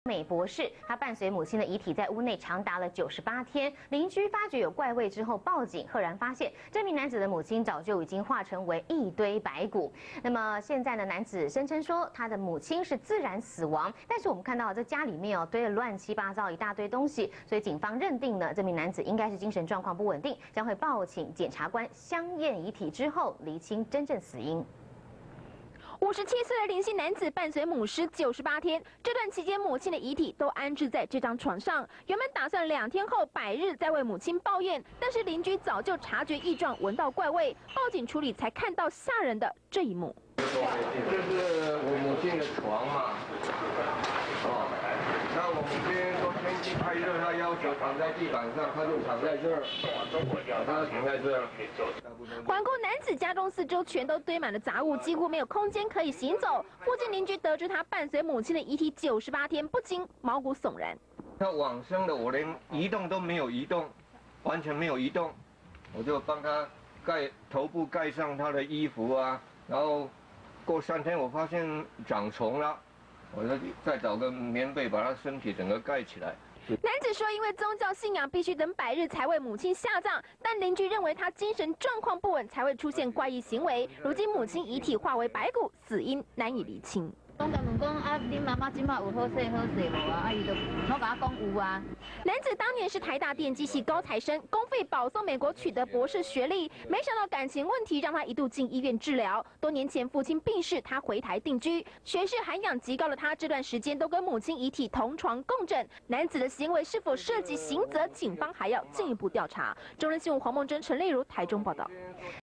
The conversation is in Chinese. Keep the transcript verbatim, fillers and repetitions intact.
美博士，他伴随母亲的遗体在屋内长达了九十八天。邻居发觉有怪味之后报警，赫然发现这名男子的母亲早就已经化成为一堆白骨。那么现在呢，男子声称说他的母亲是自然死亡，但是我们看到这家里面哦堆了乱七八糟一大堆东西，所以警方认定呢这名男子应该是精神状况不稳定，将会报请检察官相验遗体之后厘清真正死因。 五十七岁的林姓男子伴随母尸九十八天，这段期间母亲的遗体都安置在这张床上。原本打算两天后百日再为母亲抱怨，但是邻居早就察觉异状，闻到怪味，报警处理才看到吓人的这一幕。 这是我母亲的床嘛，哦，那我母亲说天气太热，她要求躺在地板上，她就躺在这儿，她躺在这儿。 环顾男子家中四周全都堆满了杂物，几乎没有空间可以行走。附近邻居得知他伴随母亲的遗体九十八天，不禁毛骨悚然。 他往生的，我连移动都没有移动，完全没有移动，我就帮他盖头部盖上他的衣服啊，然后过三天我发现长虫了，我就再找个棉被把他身体整个盖起来。 男子说，因为宗教信仰必须等百日才为母亲下葬，但邻居认为他精神状况不稳才会出现怪异行为。如今母亲遗体化为白骨，死因难以厘清。 讲甲问讲啊，恁妈妈今麦有好势好势无啊？啊，伊就我甲我讲有啊。 男子当年是台大电机系高材生，公费保送美国取得博士学历，没想到感情问题让他一度进医院治疗。多年前父亲病逝，他回台定居，学识涵养极高的他，这段时间都跟母亲遗体同床共枕。男子的行为是否涉及刑责，警方还要进一步调查。中人新闻黄梦珍、陈丽如台中报道。